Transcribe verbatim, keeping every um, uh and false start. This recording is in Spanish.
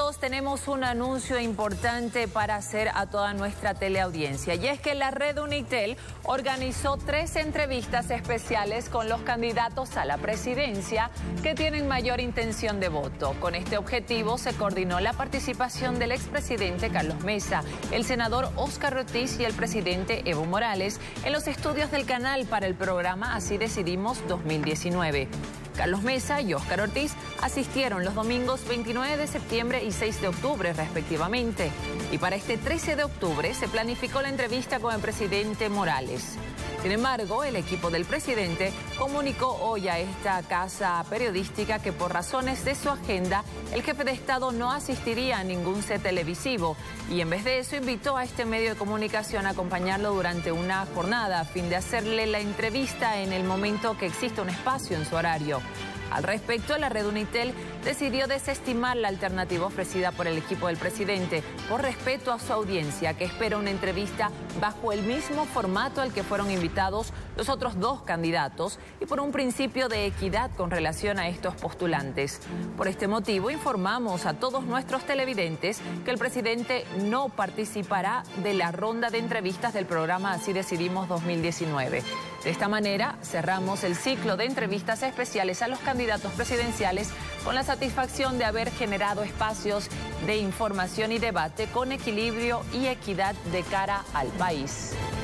Amigos, tenemos un anuncio importante para hacer a toda nuestra teleaudiencia, y es que la red Unitel organizó tres entrevistas especiales con los candidatos a la presidencia que tienen mayor intención de voto. Con este objetivo se coordinó la participación del expresidente Carlos Mesa, el senador Óscar Ortiz y el presidente Evo Morales en los estudios del canal para el programa Así Decidimos dos mil diecinueve. Carlos Mesa y Óscar Ortiz asistieron los domingos veintinueve de septiembre y seis de octubre respectivamente. Y para este trece de octubre se planificó la entrevista con el presidente Morales. Sin embargo, el equipo del presidente comunicó hoy a esta casa periodística que por razones de su agenda, el jefe de Estado no asistiría a ningún set televisivo y en vez de eso invitó a este medio de comunicación a acompañarlo durante una jornada a fin de hacerle la entrevista en el momento que exista un espacio en su horario. Al respecto, la red Unitel decidió desestimar la alternativa ofrecida por el equipo del presidente por respeto a su audiencia, que espera una entrevista bajo el mismo formato al que fueron invitados los otros dos candidatos y por un principio de equidad con relación a estos postulantes. Por este motivo, informamos a todos nuestros televidentes que el presidente no participará de la ronda de entrevistas del programa Así Decidimos dos mil diecinueve. De esta manera, cerramos el ciclo de entrevistas especiales a los candidatos presidenciales con la satisfacción de haber generado espacios de información y debate con equilibrio y equidad de cara al país.